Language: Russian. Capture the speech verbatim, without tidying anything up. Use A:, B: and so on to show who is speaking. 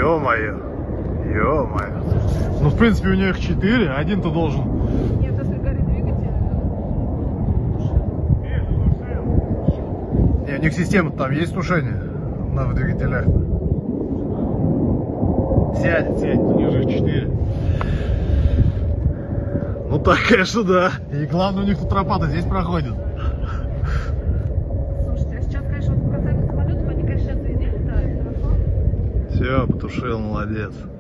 A: Ё-моё. Ё-моё. Ну, в принципе, у нее их четыре, один-то должен.
B: Нет, если горит двигатель.
A: Не, у них система там есть тушение на двигателях. Сядет, сядет, у них же их четыре. Ну так, конечно, да. И главное, у них тут тропа-то здесь проходит.
B: Слушайте, а сейчас, конечно, вот касаемо самолетов, они, конечно, сейчас везде летают. Хорошо?
A: Все, потушил, молодец.